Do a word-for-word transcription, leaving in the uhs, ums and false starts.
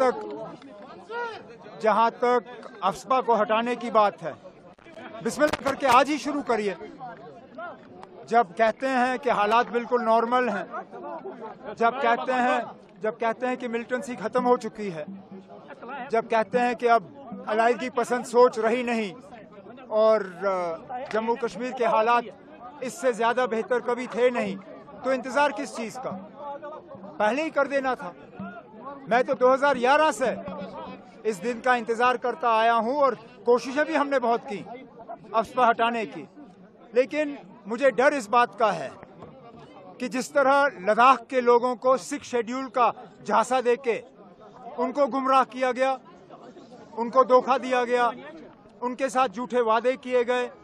तक जहां तक अफस्पा को हटाने की बात है, बिस्मिल्लाह करके आज ही शुरू करिए। जब कहते हैं कि हालात बिल्कुल नॉर्मल हैं, जब कहते हैं जब कहते हैं कि मिलिटेंसी खत्म हो चुकी है, जब कहते हैं कि अब अलायदगी पसंद सोच रही नहीं और जम्मू कश्मीर के हालात इससे ज्यादा बेहतर कभी थे नहीं, तो इंतजार किस चीज का? पहले ही कर देना था। मैं तो दो हज़ार ग्यारह से इस दिन का इंतजार करता आया हूं और कोशिशें भी हमने बहुत की अफस्पा हटाने की, लेकिन मुझे डर इस बात का है कि जिस तरह लद्दाख के लोगों को सिक्स शेड्यूल का झांसा देके उनको गुमराह किया गया, उनको धोखा दिया गया, उनके साथ झूठे वादे किए गए,